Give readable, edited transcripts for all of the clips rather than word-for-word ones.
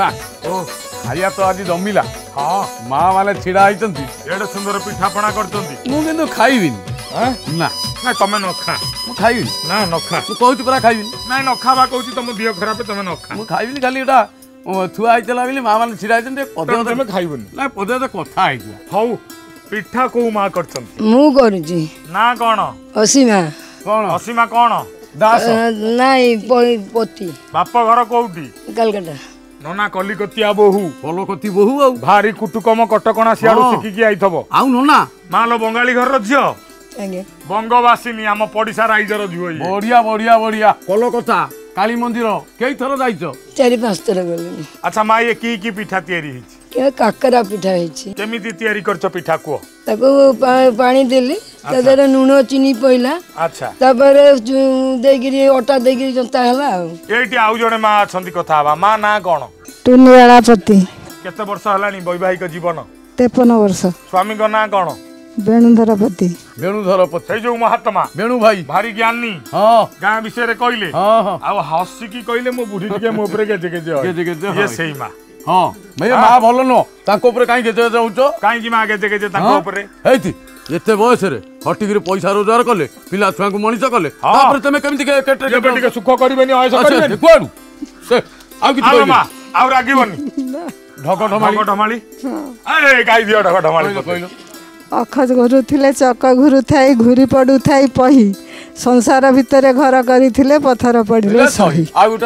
नना ओ खाया तो आज जमिला हाँ माँ माने छिड़ा होती एडे सुंदर पिठापणा करछंती मु किंतु खाइबिन ना ना तमे न खा मु खाइबिन ना न खा मु कहूची परा खाइबिन ना न खाबा कहूची तुम दिह खराब तमे न खा मु खाइबिन खाली एटा थुआ आइतला बिली माँ माने छिड़ा होती पदे तमे खाइबनी ना पदे तो कथा आइतला हौ पिठा को माँ करछंती मु करूची ना कोन असीमा कौन असीमा कोन दास नाई पोती बाप घर कोउटी कलकत्ता नना कलिकतिया बोहू कलकती बहु आउ भारी कुटुकम कटकणा सियाडू हाँ। शिखिकी आइथबो आउ नना मालो बंगाली घर झियो आगे बंगवासिनी आम पड़िसा राइजर झियो ये बढ़िया बढ़िया बढ़िया कलकत्ता काली मंदिर कई थर जाइछ 4-5 थर गलनी अच्छा माँ ये की पिठा तैयारी हिची के काकरा पिठा हेछि केमिति तैयारी करछ पिठा को ताको पानी देली तादर नून चीनी पइला अच्छा तापर देगिरी अटा देगिरी जंता हला एठी आउ जणे माँ अछंती कथा बा माँ ना कोन टुनिवाला पति केते वर्ष हलानी वैवाहिक जीवन 53 वर्ष स्वामी को ना कोन वेणुधर पति वेणुधर पति से जो महात्मा वेणु भाई भारी ज्ञानी हाँ गाँ विषय रे कहले हाँ हाँ आ हसी की कहले मो बुढ़ी टिके मो ऊपर गेजे गेजे गेजे ये सही माँ हाँ भैया माँ भल नुह तांको ऊपर काई गेजे गेजे होउचो काई माँ गेजे गेजे तांको ऊपर हेति एते बयस रे हटिगिरी पैसा रोजगार कले पिला छुआ को मनीष कले तापर तमे केमिति केटे ये बेटी के सुख करबेनी आयस अच्छा करबेनी कुआडू से आउ किछ आलो कहबी माँ आउ रागिबनी ढक ढमाली ढक ढमाली अरे गाई दियो ढक ढमाली कहलो अखज घुरुथिले चक घुरुथाई घुरी पडुथाई पही संसार भितरे घर करिथिले पथर पडिले सही आ गुटा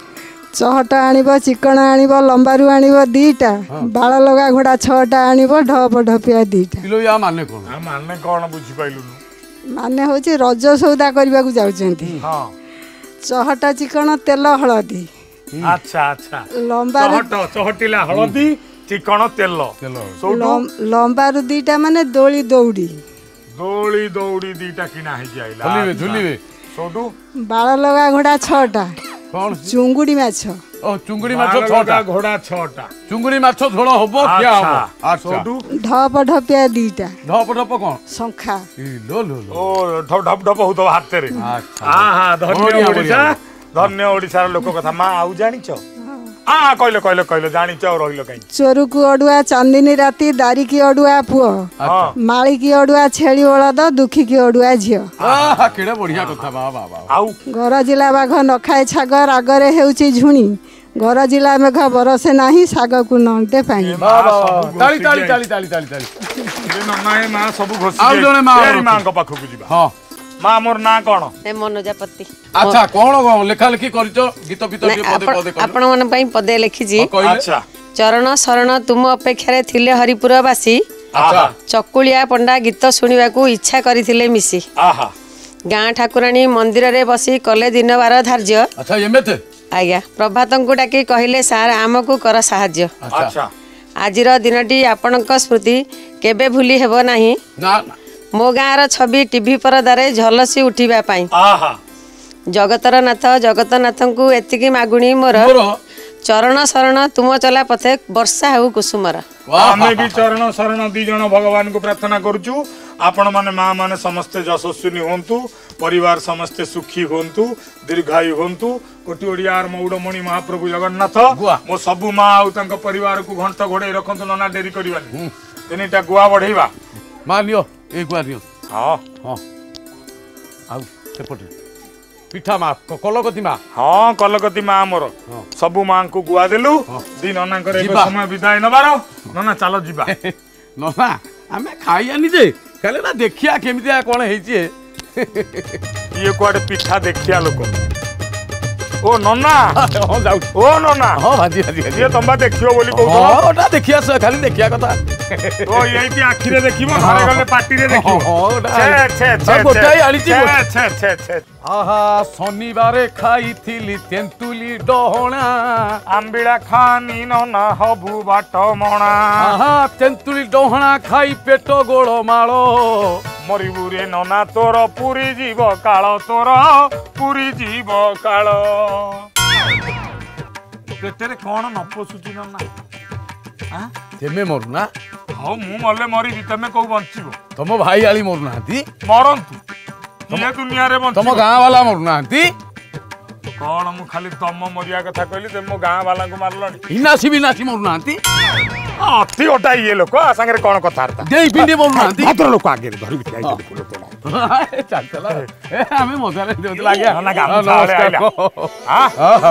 चहटा आनिब चिकण आनिब लंबारू आनिब दीटा बाळ लगा घोड़ा 6टा आनिब ढप ढपिया दीटा किलो या माने कोन आ माने कोन बुझी पाइलुनु माने होची रज सौदा करबा को जाउचंती हां चहटा चिकण तेल हळदी अच्छा अच्छा लंबारू चहटिला हळदी चिकण तेल सोडू लंबारू दीटा माने दोली दौड़ी दौड़ी दौड़ी दीटा किना हे जाइला झुलिबे सोडू बाळ लगा घोड़ा 6टा कोन चुंगुडी माछ ओ चुंगुड़ी माछ 6टा घोड़ा 6टा चुंगुड़ी माछ झोल हबो क्या हबो अच्छा सोडू ढप ढपिया दीटा ढप ढप कोन शंखा ई लो लो लो ओ ढप ढप ढप होतो हाथ रे अच्छा हां धन्य ओडिसा धन्य ओडिसा लोक कथा माँ आउ जानिछ हाँ कहले जानिछ और रहिलो काई चोरू को अडुआ चांदनी राती दारी की अडुआ पुओ माली की अडुआ छेली बळद दुखी की अडुआ झियो आहा केडा बढ़िया कथा बा बा बा आउ घर जिला बाघ न खाए छाग रागरे हेउची झुणी घर जिला मेघ बरसे नाही साग को नंटे पानी ताली ताली ताली ताली ताली ताली ए नन्ना ए माँ सब घोसी आउ जणे माँ तेरी माँ को पाखु जिबा हां माँ मोर ना कोन ए मनोजापति अच्छा कोन लेखा लेखी करिचो गीत गीत पदे पदे आपण मन पई पदे लिखिजी अच्छा चरण शरण तुम अपेक्षा थिले हरिपुरवासी अच्छा चकुलिया पंडा गीत शुणा को इच्छा करथिले मिसी आहा गाँ ठाकुराणी मंदिर रे बसी कले दिन बार धार्य अच्छा एमेते आज्ञा प्रभात को डाकी कहले सार आमको कर साहाଯ୍य अच्छा आजिर दिनटी आपणक स्मृति केबे भूली हेबो नाही ना मो गाँर छवि टीवी परदारे झलसी उठिबा पाई आहा जगतर नाथ जगतनाथ को एतिकी मागुणी मोर चरण शरण तुम चला पथे वर्षा हेउ कुसुमर आमे भी चरण शरण दी जण भगवान को प्रार्थना करूचु आपण माने माँ माने समस्ते यशस्विनी होंतु परिवार समस्ते सुखी होंतु दीर्घायु होंतु कोटि ओडियार मौडमणि महाप्रभु जगन्नाथ मो सबु माँ आउ तांको परिवार को घंट घोड़े रखंतु नना डेरी करबानी तिनिटा गुआ बढ़ेबा मां लियो ए गुआ लियो हां हां आउ सेपटे पिठा माँ कलकती माँ हाँ कलकती माँ मोर सबु माँ को गुआ देलु दी नना करे समय विदाय नबार नना चलो जीवा नना आमे खाइयानी जे खाली ना देखिया केमितिया कोन हेची ये कुआडे पिठा देखिया लोक ओ नना हां जाउ ओ नना हां भाजी भाजी ये तंबा देखियो बोली कहू हां ओटा देखिया खाली देखिया कथा ओ यही आखि रे देखिबो घरे गले पार्टी रे देखिबो हां छे छे छे गोटाई आली छी छे छे छे आहा शनिवार खाइथिली तेंतुली डहणा आंबिळा खानी नना हबु बाट मणा आहा तेंतुली डहणा खाई पेट गोड़ माळो मरिबु रे नना तोर पुरी जीव काळ तोर पुरी जीव काळ पेटरे कोन न पोसुची नना हां तेमे मरुना हां मु मले मरी तमे को बंचिबो तम भाई आली मरुनांती मरंतु ये दुनिया रे बंच तम गाँ वाला मरुनांती कौन मु खाली तम मरिया कथा कहली ते मो गाँ वाला को मारलनी विनाशी विनाशी मरुनाहांती अति गोटा ये लोक सागर कौन कथार्ता देई पिंडे मरुनाहांती भद्र लोक आगे धरि बिठाई दे फूल तोड़ा चल चल ए हमें मजारे देउतला आज्ञा ना गामछा आले आइला हां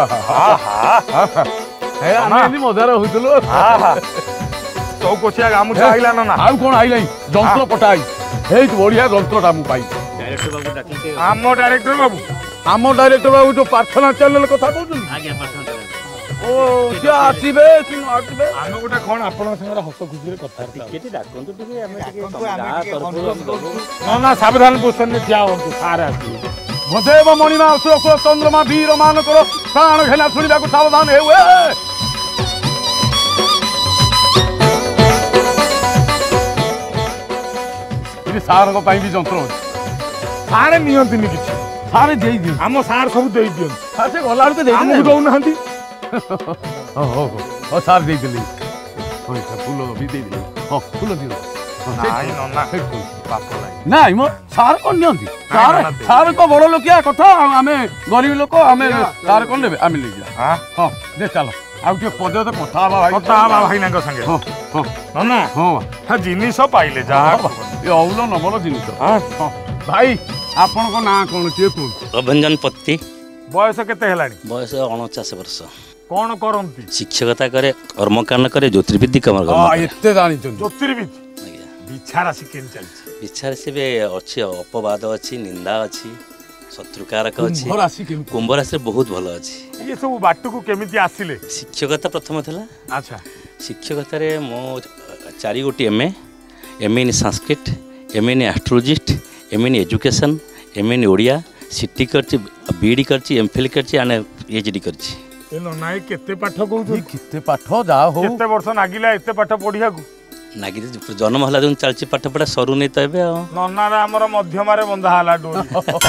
हे हमें एनी मजारे होइतलो तो कोचिया गामछा आइला ना आउ कोन आइलाई जंत्र पटाई हे बढ़िया जंत्रटा मु पाई आम डायरेक्टर बाबू जो प्रार्थना चैनल कथा कहउछन आज्ञा प्रार्थना ओ क्या आसीबे कि न आसीबे आम गोटा कोन आपण संगे हस खुशी रे कथार्ता केटी डाकंतु टिके हमें टिके ना ना सावधान पोषण में क्या होंतु सारे आसी भदेव मणिमा अशोक चंद्रमा वीर मानकर प्राण घेना सुनिबा को सावधान हेउए इनी सार को पाई भी जंत्र अछि सारे नियंतिनी किछि सारे देई दियो आम सार सब देई दियन सासे गला के देई आम दउ नहंती ओ सार देई दिली ओइ फूल भी देई दिली हो फूल दियो नाई नन्ना पाप लाई नाई मो सार कोन नियंती सार को बड़ लोकिया कथा आमे गरीब लोक आमे सार कोन लेबे आमे ले जा हां हां दे चलो आउ के पदे तो कथा भाई नांग संगे हां हां नन्ना हां हा जिनिस पाइले जा ये औलो नमल जिनिस हां भाई आपण को ना कोन छे को अभंजन पत्ती बयस केते हेलानी बयस 49 वर्ष कोन करंती शिक्षकता करे कर्मकांड करे ज्योतिर्विद्या कर्म हां एते जानि छन ज्योतिर्विद आज्ञा बिछारा सिकेन चलछि विचार से अच्छी अपवाद अच्छी निंदा अच्छी शत्रुकारक अच्छी राशि के कुंभ राशि बहुत भल अच्छी ये सब बाटू को केमिति आसिले शिक्षकता प्रथम थिला अच्छा शिक्षकता रे मो 4 गोटी MA in Sanskrit MA in astrologist MA in education MA in Odia CT करछि बीडी करछि एमफिल करछि आने पीएचडी करछि ए ननाई केते पाठ कहू किते पाठ जा हो केते वर्ष नागिला एते पाठ पढिया को नागी जन्म हला जोन चलछि पाठ पढ़ा सरू नै तबे नन्ना रे हमर मध्यमारे बंधा हला डोरी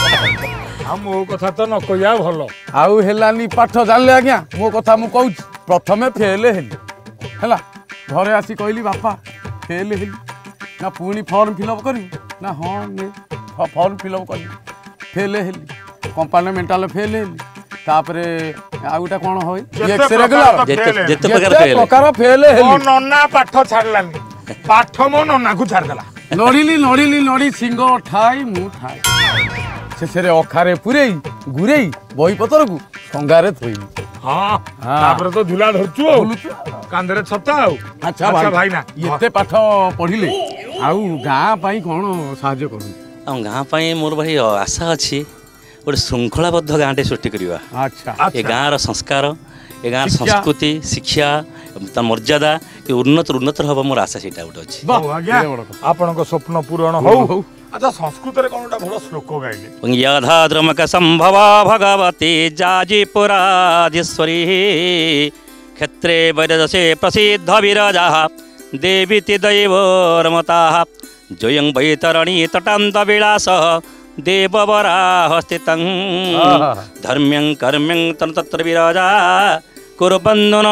हम ओ कथा तो न कहिया भलो आउ हेलानी पाठ जानले आज्ञा मो कथा मु कहू प्रथमे फेल हेली हला घरे आसी कहली बापा फेल हेली ना पुणी फॉर्म फिलअप करी ना हां ने फॉर्म फिलअप करी फेल हेली कंपार्टमेंटल फेल हेली तापरे आउटा कोन होई एक्स रेगुलर जेते प्रकार फेल ओ हेली नन्ना पाठ छाड़लानी पाठ मो नन्ना को छाड़ देला नड़ी सिंग ठाई मु ठाई शेषे अखारे पुरेई गुरेई बही पतर को संगारे थोई हां तापरे तो झुला धरचु कांदरे छता अच्छा भाई ना एते पाठ पढिले आउ गां पई कोन सहाय्य करू गाँ पाई मोर भाई आशा अच्छी गोटे श्रृंखलाबद्ध गाँटे सृष्टि करवा अच्छा ए गाँव संस्कार ए गाँव संस्कृति शिक्षा मर्यादा उन्नत हम मोर आशा से गोटे अच्छी आपण स्वप्न पूरण हो अच्छा संस्कृत रे कोनटा भलो श्लोक गाइले यथा द्रमक संभवा भगवती जाजीपुराधीश्वरी क्षेत्रे वैदसे प्रसिद्ध विरजा देवीति दैवरमताः जयं वैतरणी तटान्त विलास देववराह स्थितं धर्म्यं कर्म्यं तत्र विराजा कुर्वन्नु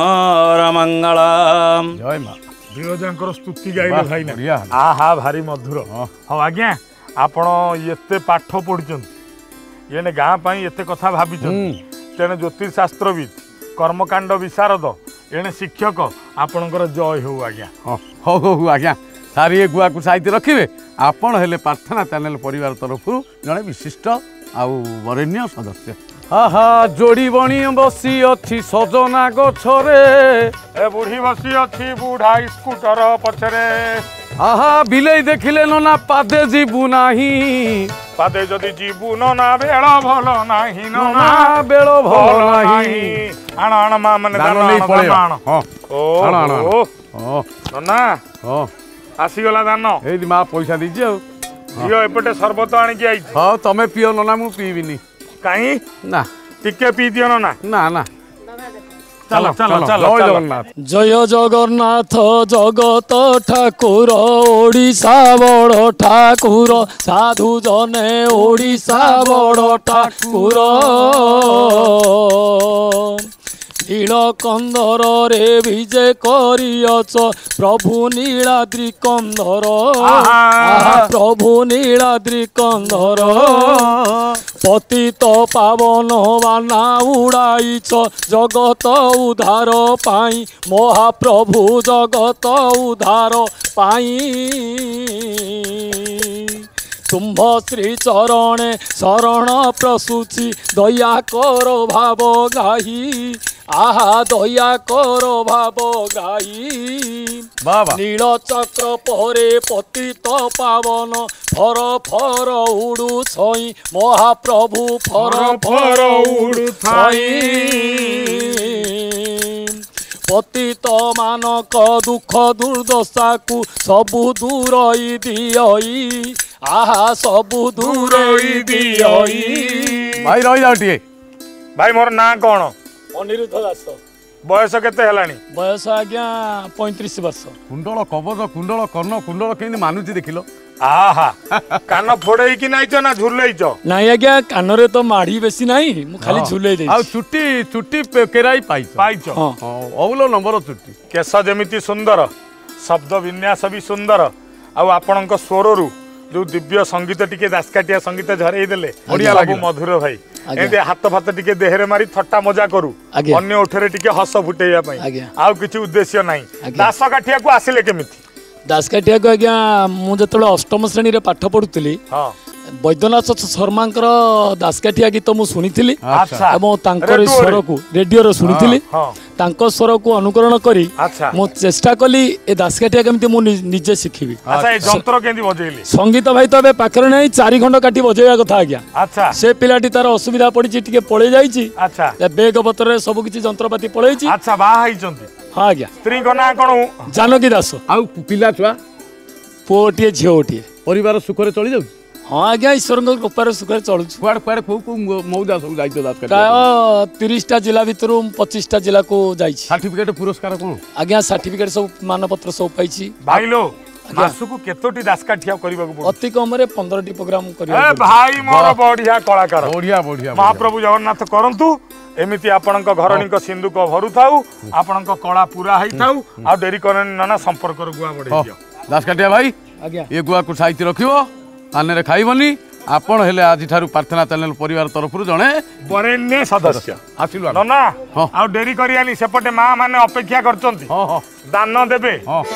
नरमङ्गलम् जय मां विरजांकर स्तुति गाइले भाई ना आहा भारी मधुर हां आज्ञा आपण एते पाठ पढिचन येने गां पई एते कथा भाबिचन तेने ज्योतिष शास्त्रविद कर्मकांड विशारद एने शिक्षक आपणकर जय हो आज्ञा हो आज्ञा सारी गुआ को साहित्य रखिए आपण हेले प्रार्थना चैनल परिवार तरफ जड़े विशिष्ट आउ वरेण्य सदस्य आहा जोड़ी बणी बसी अच्छी सजना गछरे ए बुढ़ी बसी अच्छी बुढ़ा स्कूटर पछरे आहा बिलेई देखिले नना पादे जीबू नाही पादे जदि जीबू नना बेल भल नाही नना बेल भल नाही आण आण मा माने दान नहीं पड़े आण हां ओ आण नना हां आसी गला दान ए मां पैसा दीजिए जियो एपटे शरबत आनी की आई हां तमे पियो नना मु पीबिनी काई ना टिके पी दियो ना ना चलो चलो चलो जय जगन्नाथ जय जगन्नाथ जगत ठाकुर ओडिशा बड़ ठाकुर साधु जने ओडिशा बड़ ठाकुर नीलकंदर रे विजय करियच प्रभु नीलाद्रि कंदर प्रभु नीलाद्रि कंदर पतित पावन बाना उड़ाइछ जगत उद्धार पाई महाप्रभु जगत उद्धार पाई तुम्भ श्री चरणे शरण प्रसूचि दया कर भाव गाही आहा दया कर भाव गाही नील चक्र परे पतित पावन फर फर उड़ू छई महाप्रभु फर फर उड़ू पतित मानक दुख दुर्दशा को सबु दूरई दियई आहा सबु दूरई दियई। भाई रही जाओ टिए भाई मोर ना कौन अनिरुद्ध दास बयस केते हेलानी बयस आज्ञा 35 वर्ष कुंडल कवच कुंडल कर्ण कुंडल केମିତି ମାନୁଛି ଦେଖିଲ आहा कान फोड़े कि नाइच ना झुलेइच नहीं आज्ञा कान रे तो माड़ी बेसी नहीं मु खाली झुले दे आ चुट्टी चुट्टी केराई पाइछ औलो नंबर चुट्टी केस जेमिति सुंदर शब्द विन्यास भी सुंदर आ आपणक स्वररु जो दिव्य संगीत टिके दासकाटिया संगीत झरई देले बढ़िया सब लागे मधुर भाई एते हाथ फात टिके देहरे मारी थट्टा मजा करू अन्य ओठरे टिके हस फुटेया पई आ किछि उद्देश्य नाही दासकाटिया को आसिले केमिति दासकाटिया को आज्ञा मु जतले अष्टम श्रेणी रे पाठ पढुतली हां वैद्यनाथ शर्मांकर दासकाठिया गीत मु सुनिथिली एवं तांकर स्वर को रेडियो रो सुनिथिली तांको स्वर को अनुकरण करी मु चेष्टा कली ए दासकाठिया केमती मु निजे सिखिबी। अच्छा ए जंत्र केंदी बजेइली संगीत भाई तो बे पाखरे नै 4 घंटा काटी बजेया कथा आज्ञा। अच्छा से पिलाटी तार असुविधा पड़ी टिके पळे जाईची। अच्छा बेग पत्र सब किछि जंत्रपाती पळेइची। अच्छा बा हाइचंती हां आज्ञा स्त्री को ना कोन जानकी दास आ पिला छुआ पोटिए झियोटिए परिवार सुखरे चली जाउ। हाँ आज्ञा ईश्वर कृपार सुखर चलु कुआड़ कुआड़ को मौजा सब जाइतो दास प्राय 30टा जिला भितर 25टा जिला को जाइछि। सर्टिफिकेट पुरस्कार कोन आज्ञा सर्टिफिकेट सब मानपत्र सब पाइछि। भाई लो मासुकु केतोटी दासकाठिया करबा को अति कम रे 15टी प्रोग्राम करिया। ए भाई मोर बढ़िया कलाकार बढ़िया बढ़िया महाप्रभु जगन्नाथ करंतु एमिति आपणक घरणीक सिंधुक भरु थाउ आपणक कला पूरा हेइ थाउ आ डेरी करन नाना संपर्क रो गुआ बढ़े दियो। दासकाठिया भाई आज्ञा ए गुआ को साहित्य रखियो आने खाइबनी आपण हेले आज ठारू प्रार्थना चैनल परिवार तरफ जड़े बरेण्य सदस्य आसिलु ना आ डेरी करियानी सेपटे मां माने अपेक्षा करचंती दान देबे।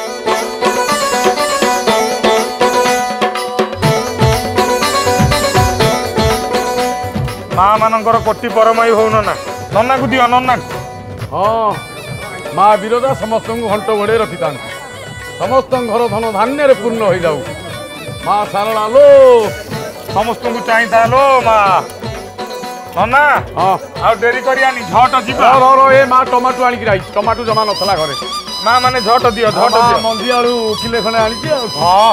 मां मानकर कोटि परमय होउन ना नन्ना को दियो नन्ना हां मां विरोधा समस्त को घंट घोड़े रखितान समस्त घर धन धान्य रे पूर्ण हो जाऊ। माँ सारला लो समस्त को चाहिए लो माँ ना हाँ डेरी करियानी झट जीवा रो ए माँ टमाटो आनी राई टमाटो जमा नथला घरे माँ माने झट दियो झट दियो मंदी आलू किले खने आनी के हां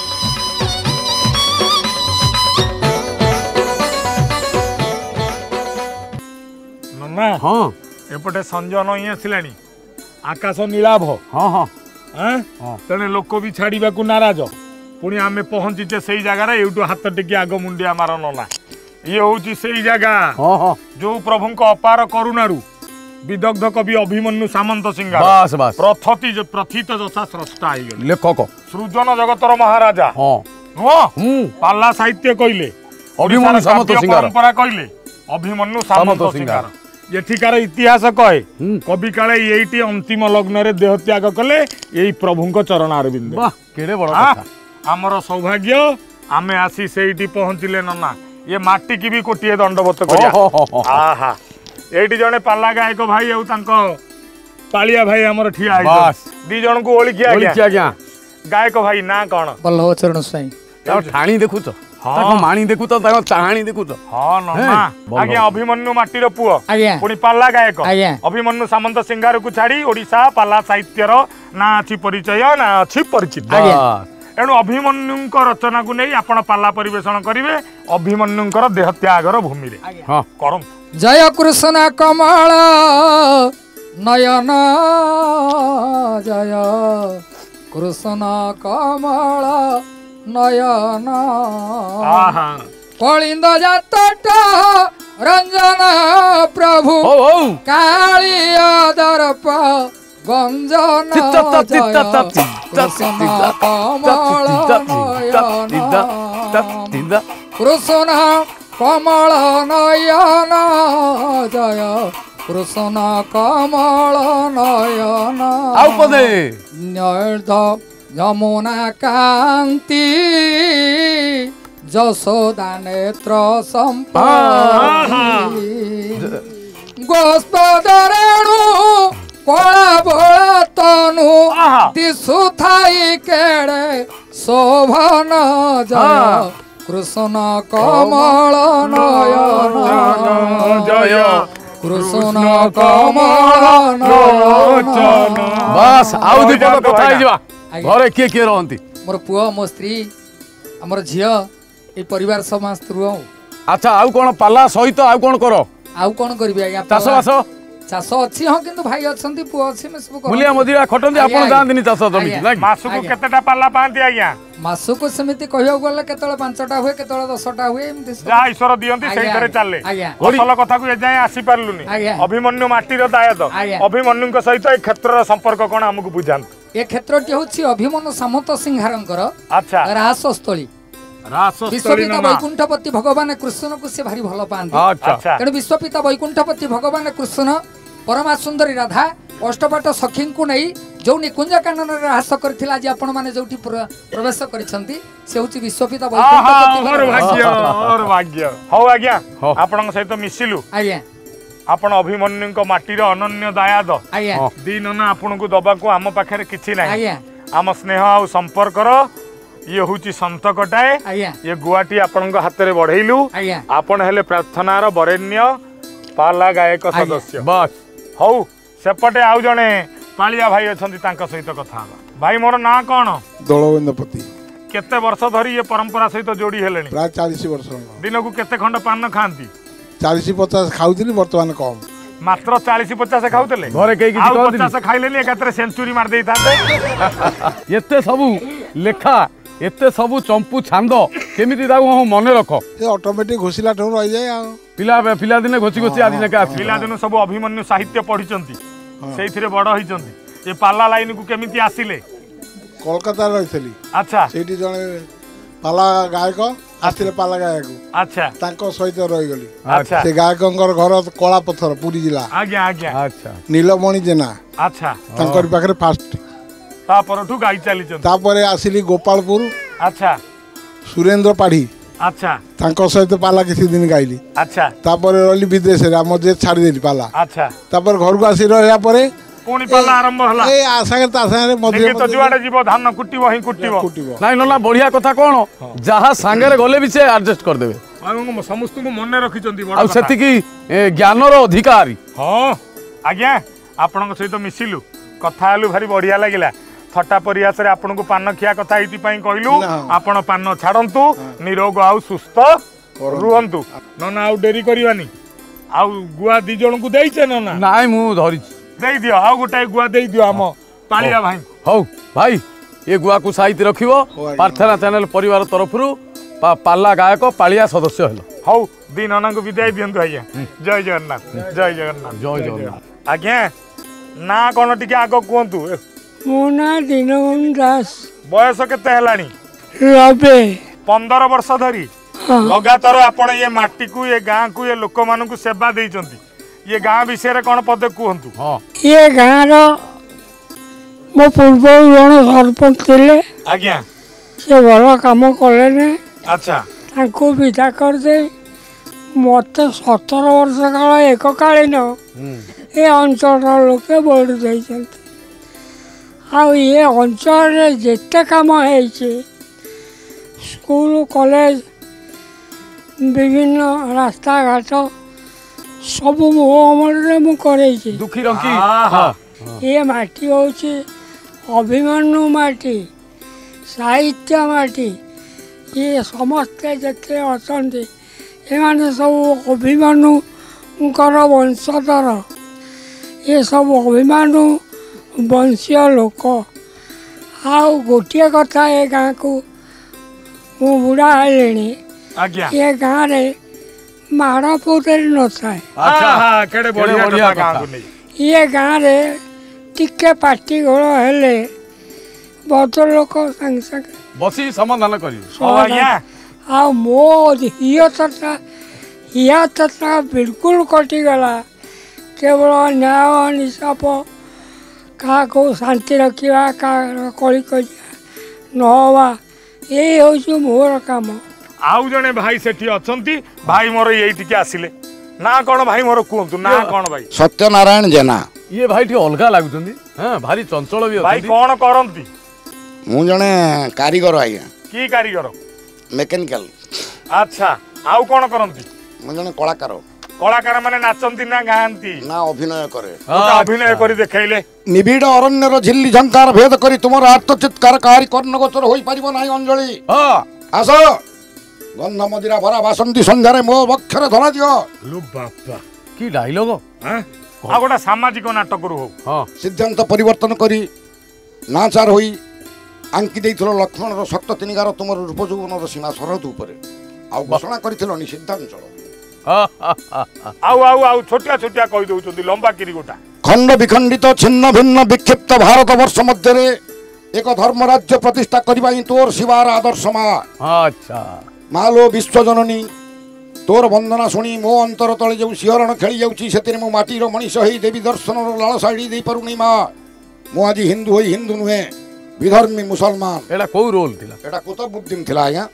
नन्ना हां एपटे संजय नई आसिलानी आकाश नीलाभ हां हां हैं तने लोक भी छाड़ीबा को नाराज पुणी आम पहुंचीचे से जगार यूटू हाथ टिके आग मुंडिया मार नना ये हूँ से जगह जो प्रभु अपार करुणारू विदग्ध कवि अभिमन्यु सामंत सिंह प्रथित जशा स्रष्टा लेखक सृजन जगतर महाराजा पाला साहित्य कहले परंपरा कहले अभिमन्यु सामंत सिंह एठिकार इतिहास कहे कवि काले ये अंतिम लग्न रे देह त्याग कले यही प्रभु चरण अरविंद आमर सौभाग्य आमे आसी सेठी पहुंचले नना ये माटी की भी कोटिए दंडवत करिया आहा एठी जने पाला गायक भाई औ तांको पालिया भाई हमर ठिया है दी जन को ओळी किया गायक भाई ना कोन बल्लभ चरण साई ता ठाणी देखु तो ताको माणी देखु तो ताको चाहाणी देखु तो हां नना आगे अभिमन्यु माटी रो पुओ पुनी पाला गायक अभिमन्यु सामंत सिंगार को छाड़ी ओडिसा पाला साहित्य रो ना अछि परिचय ना अछि परिचित एणु अभिमन्यु रचना को नहीं आपण पाला परिवेषण करिवे अभिमन्यु देह त्यागर भूमि रे करम जय कृष्ण कमल नयन जय कृष्ण कमल नयन कलिंद जात रंजन प्रभु कालिया दर्प गंजन कृष्ण कमल नयन जय कृष्ण कमल नयन आउ पदे निर्ध यमुना कांति जसोदा नेत्र संपत्ति गोस्पदरेणु कोला बोला तनु दिशु थाई केड़े शोभन जय कृष्ण कमल नयन जय कृष्ण कमल नयन बस आउ दी पद कथा ही जीवा घरे किए किए रहंती मोर पुओ मो स्त्री हमर झियो ए परिवार समस्त रुओ अच्छा आउ कोन पाला सहित आउ कोन करो आउ कोन करबी आज्ञा चाष बास चाष अच्छी हाँ किंतु भाई अच्छी पुओ अच्छी मैं सब मुलिया मदिरा खटंदी आपण जानदिनी चाष जमी ना मासुको केतेटा पाला पांती आज्ञा मासुको समिति कहियो गले केतळे 5टा हुए केतळे 10टा हुए एमति जा ईश्वर दियंती सेई धरे चाले असल कथा को ए जाय आसी पारलुनी अभिमन्यु माटीर दायत अभिमन्युଙ୍କ सहित ए क्षेत्रर संपर्क कोन हमकु बुझांत ए क्षेत्रटी होछि अभिमन्यु सामंत सिंहारंकर अच्छा रासस्थली विश्वपिता वैकुंठपति भगवान कृष्ण को से भारी भल पाती तेणु विश्वपिता वैकुंठपति भगवान कृष्ण परमा सुंदरी राधा अष्टपाट सखी को नहीं जो निकुंज कानन रास करथिला जे आपण माने जोटी प्रवेश करिसंती से होची विश्वपिता वैकुंठपति और भाग्य हो आज्ञा आपन सहित मिसिलु आज्ञा आपण अभिमन्युଙ୍କ माटीर अनन्य दायाद आज्ञा दिन ना आपन को दबा को हम पाखरे किछि नाही आज्ञा आम स्नेह आ संपर्क ये हूँ संत कटाए ये गुआटी आपण हाथ में बढ़ेलु आपण हेले प्रार्थनार वरेण्य पाला गायक सदस्य बस हौ सेपटे आउ जने पालिया भाई अछंती तांका सहित कथा भाई मोर ना कौन दलवेंद्रपति केते वर्ष धरी ये परंपरा सहित जोड़ी हेलेनी प्राय 40 वर्ष दिन को केते खंड पान खांती 40-50 खाउतिली वर्तमान कम मात्र 40-50 खाउतले घरे केई किछि कहत 50 खाइलेनी एकातरे सेंचुरी मार देई थाते एते सबु लेखा एते सबु चंपू छांद केमिति दाउ मने रख ए ऑटोमेटिक घोषिला ठौ रहि जाय आ पिला दिने घोची घोची आदि नका आसी पिला दिन सब अभिमन्यु साहित्य पढिचंती सेइथिरे बड़ होइचंती ए पाला लाइन को केमिति आसिले कोलकाता रहितली अच्छा सेठी जने पाला गायक आसिले पाला गायक अच्छा तांको सहित रहि गली अच्छा से गायकंकर घर कला पत्थर पुरी जिला आज्ञा आज्ञा अच्छा नीलमणि जेना अच्छा तांकर पाखरे फास्ट तापरठू गाई चलीचंती तापरे आसिली गोपालपुर अच्छा सुरेंद्र पाढ़ी अच्छा तांको सहित पाला किसी दिन गाइली अच्छा तापरे रली विदेश रे हम जे छाड़ी देली पाला अच्छा तापर घर को आसी रहया परे पुणी पाला आरंभ हला ए आसागे तासागे मधे तो जुआडे जीव धान कुटिबो ही कुटिबो नाही नला बढ़िया कथा कोन जहा सांगरे गले भी से एडजस्ट कर देबे समस्त को मन रखिचंती बड़ आ सेति की ज्ञानर अधिकारी हां आज्ञा आपन सहित मिसिलु कथा आलु भारी बढ़िया लागिला थट्टा परिहास रे आपन को पान खिया कथा इति पई कहलु आपन पान छाडंतु निरोग आउ सुस्थ रुहंतु नना आउ डेरी करिवानी आउ गुआ दी जण को देइछे नना नाइ मु धरि देई दियो आउ गोटाई गुआ देई दियो हम पालिया भाई हौ भाई ये गुआ को साहित रखिबो प्रार्थना चैनल परिवार तरफरु पाला गायक पालिया सदस्य हेलो हौ दी नना को विदाई दियंतु आज्ञा जय जगन्नाथ जय जगन्नाथ जय जगन्नाथ आज्ञा ना कोन टिके आगो कोंतु मो ना दीनबंधु दास बयस केते हेलानी 15 वर्ष धरी लगातार आपण ये माटी को ये गाँ को ये लोक मान को सेवा देइचंती ये गाँ विषय कौन पदे कहतु ये गाँव मो पूर्व जन सरपंच थे आज्ञा से भल कम कले अच्छा विदा करदे मत 17 वर्ष काल एककालीन ये अंचल लोके बोर्ड देते ये अंचल जिते कम है स्कूल कॉलेज विभिन्न रास्ता घाट सब मो अमल मुझे दुखी रंकी ये माटी हूँ अभिमन्यु माटी साहित्य माटी ये समस्ते जिते अच्छा ये सब अभिमन्युकर वंशधर ये सब अभिमन्यु वंशीय लोक आउ गोटे कथा ये गाँ को मु बुढ़ा है ये गाँव में माड़ पोतरी न थाए ये गाँव में टिके पार्टी घोल हेले भद्र लोक संगे संगे बसी समाधान कर मो हियता या तथा बिल्कुल कटिगला केवल न्याय निशाप क्या शांति रखा क्या कली नवा ये हूँ मोर काम। आउ जने भाई सेठी अछंती भाई मोर ये आसिले ना कौन भाई मोर कहतु ना कौन भाई सत्यनारायण जेना ये भाई टी अलगा लागुचंदी हां भारी चंचल भी भाई कौन करंती मु जने कारीगर आज्ञा की कारीगर मेकानिकल अच्छा आउ कौन करंती मु जने कलाकार कलाकार माने नाचंती ना गांती ना अभिनय करे अभिनय करी देखाइले निबिड़ अरण्यर झिल्ली झंकार भेद करी तुमर आत्मचित्कार कारी कर्णगोचर होई परिबो नाही अंजलि आस गंध मदिरा भरा बासंती संध्यारे मो वक्षरे धरा दियो लो बापा की डायलॉग हां आ गोटा सामाजिक नाटक रु हो हां सिद्धांत परिवर्तन करी नाचार होई आंकी देइथलो लक्ष्मण रो सक्त तिनिगार तुमर रूप जौवन रो सीमा सरहद ऊपर आ घोषणा करिथलो निषिद्धांचल आउ आउ आउ छोटिया छोटिया कहि दउचंदी लंबा किरी गोटा खंड विखंडित छिन्न भिन्न विक्षिप्त भारत वर्ष मध्य एक धर्म राज्य प्रतिष्ठा करबा ही तोर शिवार आदर्श मा। अच्छा मालो विश्व जननी तोर वंदना शुणी मो अंतर तले जो सिहरण खेली जाउची सेतिरे मो माटीर मनीष होई देवी दर्शन रो लालसाड़ी दे परुनी मा मो आज हिंदू होई हिंदू नुहे विधर्मी मुसलमान एडा को रोल थिला एटा कुतुबुद्दीन थिला आया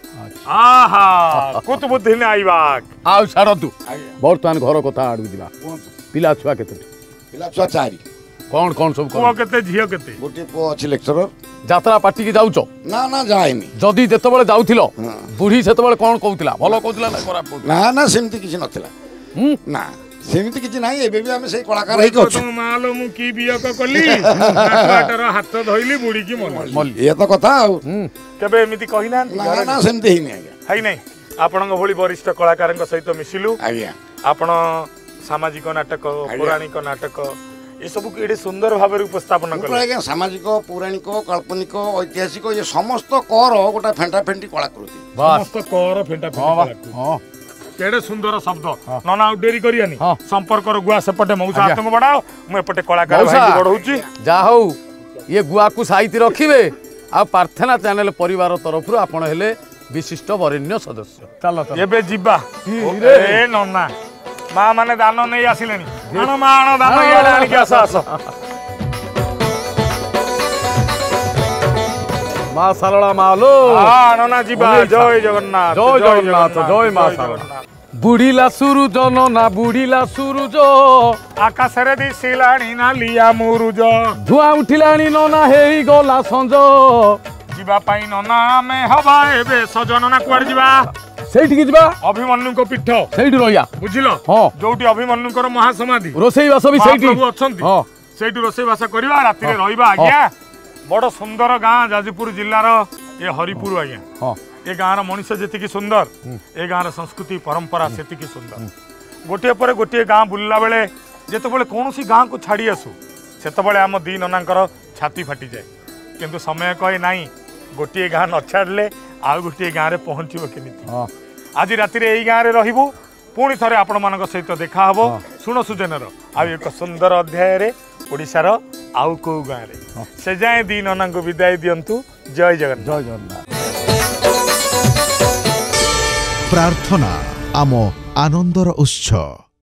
आहा कुतुबुद्दीन आइबाक आउ छाड़तु वर्तमान घर कथा आडू दिबा पिला छुआ केते पिला छुआ चारि कौन कौन सब पुआ केते झियो केते गोटे पो अछि लेक्चरर यात्रा पार्टी की जाउचो ना ना जाएनी जदी जेतेबेले जाउथिलो बुढ़ी सेतेबेले कोन कहउथिला भलो कहउथिला ना खराब कहउथिला ना ना सेमति किछि नथिला ना सेमति किछि नाही एबे भी हमें सेही कलाकार है तो मालो मु की बियक कली नाटवाटर हाथ धइली बुढ़ी की मन ये तो कथा केबे एमिति कहिना ना ना सेमति ही नहीं आज्ञा है नहीं आपनक भली वरिष्ठ कलाकारन सहित मिसिलु आज्ञा आपण सामाजिक नाटक पौराणिक नाटक ये सब केडे सुंदर भाव उपस्थापन कले आज्ञा सामाजिक पौराणिक काल्पनिक ऐतिहासिक ये समस्त कर गोटा फेंटा फेंटी कलाकृति समस्त कर फेंटा फेंटी हां केडे सुंदर शब्द नना डेरी करियानी संपर्क रो गुआ सेपटे मौसा आतंक बडाओ मु एपटे कलाकार भाई बढौची जा हो ये गुआ को साहित्य रखिबे आ प्रार्थना चैनल परिवार तरफ आपण हेले विशिष्ट वरेण्य सदस्य चलो चलो एबे जिबा ए नना मां माने दान नै आसिलेनी आनो मां आनो दान याडे आनी के आस आस मां सारला मालो हां नना जिबा जय जगन्नाथ जय जगन्नाथ जय मां सारला बुढ़ीला सूरज ना बुढ़ीला सूरज आकाश रे दिसिलाणी ना लिया मुरुज धुआ उठिलाणी नना हेई गला संज जिबा पाई नना में हवा एबे सजन ना कुआर जिबा सेठी की जिबा अभिमन्यु को पीठ सेठी रहिया बुझिलो हां जोटी अभिमन्यु को महासमाधि रोसई वास भी सेठी प्रभु अछंती हां सेठी रोसई वास करबा राति रे रहिबा आज्ञा बड़ सुंदर गाँ जाजपुर जिल्लार ये हरिपुर आज्ञा हां ए गाँव मनुष्य जी सुंदर ए गाँव संस्कृति परंपरा से सुंदर गोटे पर गोटे गाँ बुलला बेले जिते कौन सी गाँ को छाड़ी आसू से आम दी ननांकर छाती फाटी जाए किंतु समय कहे नाई गोटे गाँ न छाड़े आउ गोटे गाँव में पहुँचब केमी आज राति यही गाँव में रही पुणी थे आपण मान सहित देखा हम शुण सुजनर आ एक सुंदर अध्याय ओडिशार आउ कौ गाँव से जाए दी नना को विदाय दिंतु जय जगन्नाथ जय जगन्नाथ प्रार्थना आम आनंदर उत्सव।